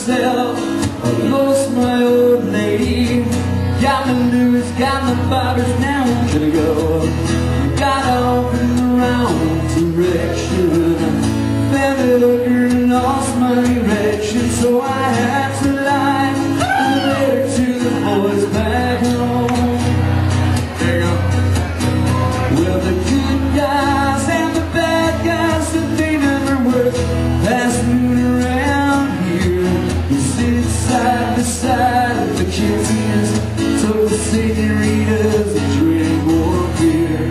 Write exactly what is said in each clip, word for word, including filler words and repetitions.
myself, I lost my old lady. Got me loose, got my bobbers, now I'm gonna go. Got off in the wrong direction, found a looker and lost my erection. So I had to lie a letter to the boys back home. There you go. Well, the good guys and the bad guys, that they never work, passed noon around here. We sit side by side at the cantinas, told the senoritas to drink more beer.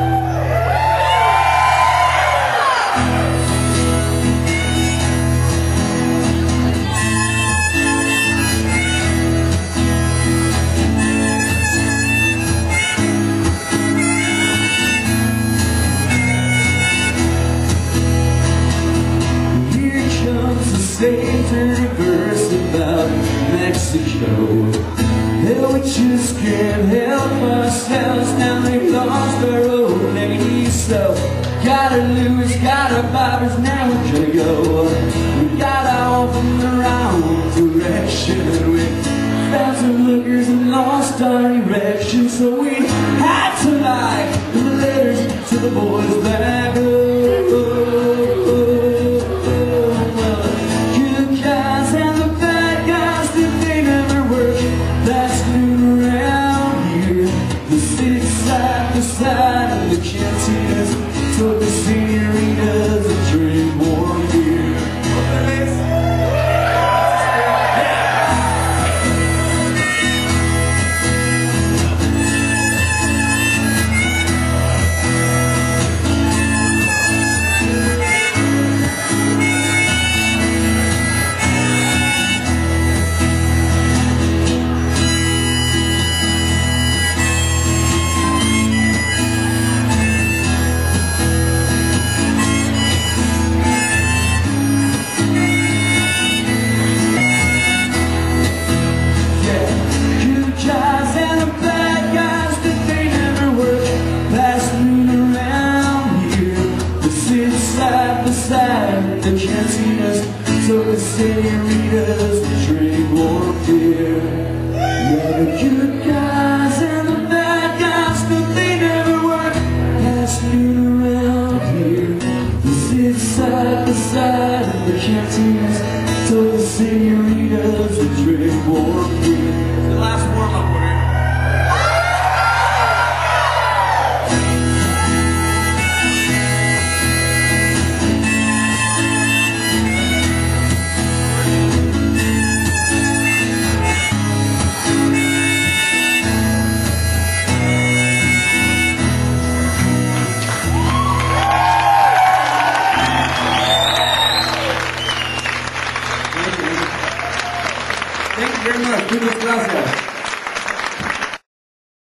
Same verse about Mexico. Hell, we just can't help ourselves. Now they've lost our old lady. So got her loose, got her bobbers, now we're gonna go. We got off in the wrong direction. We found some lookers and lost our erection. So we had to lie in the letters to the boys back home. Side of the cantinas, told the senoritas to drink more beer. The cantinas, so the senoritas to drink more beer. Yeah, the good guys and the bad guys, but they never work past noon around here. We sit side by side in the cantinas, so the senoritas to drink more beer. The last warm-up word. Thank you very much. Muchas gracias.